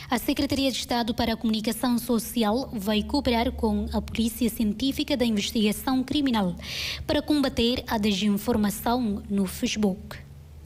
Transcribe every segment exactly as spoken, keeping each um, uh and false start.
A Secretaria de Estado para a Comunicação Social vai cooperar com a Polícia Científica da Investigação Criminal para combater a desinformação no Facebook.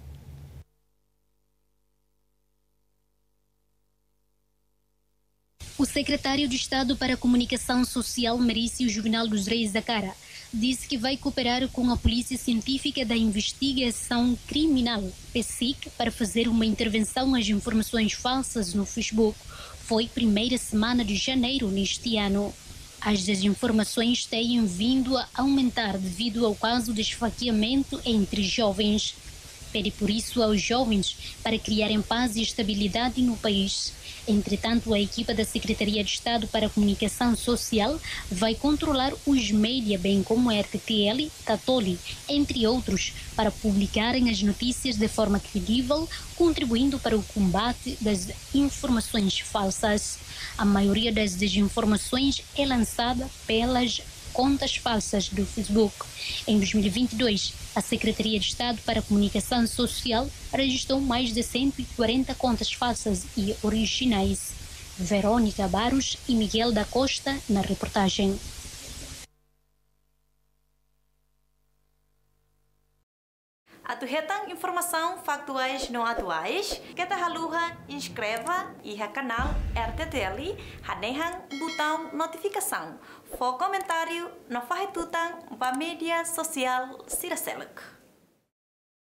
O secretário de Estado para a Comunicação Social, Mauricio Juvenal dos Reis da Cara, disse que vai cooperar com a Polícia Científica da Investigação Criminal, P S I C, para fazer uma intervenção às informações falsas no Facebook. Foi primeira semana de janeiro neste ano. As desinformações têm vindo a aumentar devido ao caso de esfaqueamento entre jovens. Pede por isso aos jovens para criarem paz e estabilidade no país. Entretanto, a equipa da Secretaria de Estado para a Comunicação Social vai controlar os média, bem como a R T T L, Tatoli, entre outros, para publicarem as notícias de forma credível, contribuindo para o combate das informações falsas. A maioria das desinformações é lançada pelas contas falsas do Facebook. Em dois mil e vinte e dois, a Secretaria de Estado para a Comunicação Social registrou mais de cento e quarenta contas falsas e originais. Verônica Barros e Miguel da Costa na reportagem. Atuhetan informação factuais não atuais, kita haluha inscreva e o canal R T T L, hanehan botão notificação. For comentário, não farretutan para mídia social Siraseluk.